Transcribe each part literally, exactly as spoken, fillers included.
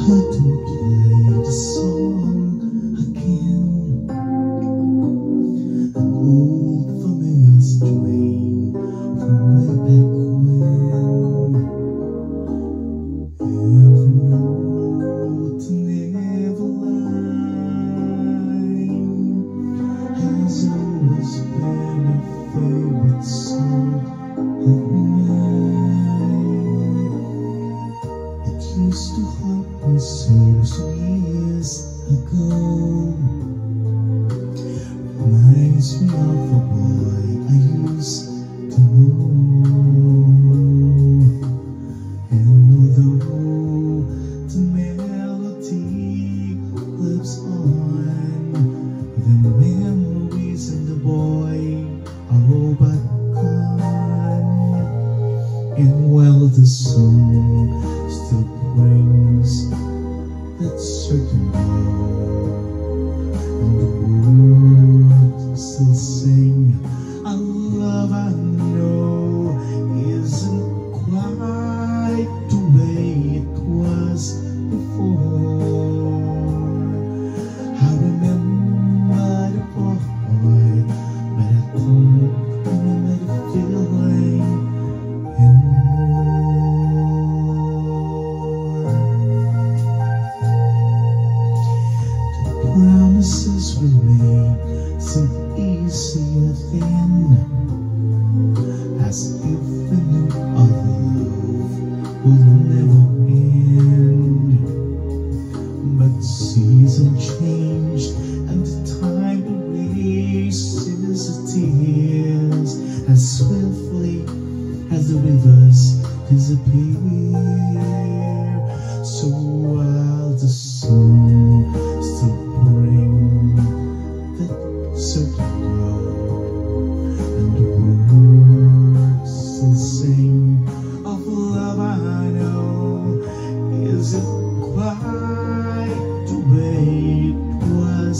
to play the song again, an old familiar strain from way back when. Every note and every line has always been a favorite song of mine. It used to haunt me so some years ago. Reminds me of a boy I used to know. And although the melody lives on, the memories and the boy are all but gone. And while the song still brings that certain glow, and the words still sing a love I know isn't quite the way it was before. I remember the boy, but I don't remember the feeling anymore. The promises we made seemed easier then, as if we knew our love would never end. But the season changed and the time erases the tears as swiftly as the rivers disappear. So while the song still brings that certain glow, and the words still sing of love I know isn't quite the way it was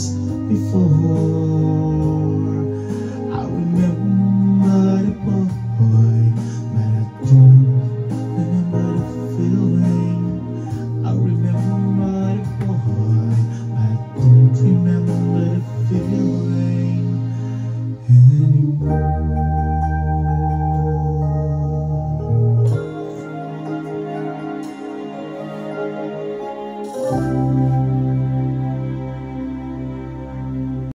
before. I remember the boy, but I don't remember the feeling. I remember the boy, but I don't remember the feeling anymore. Thank you.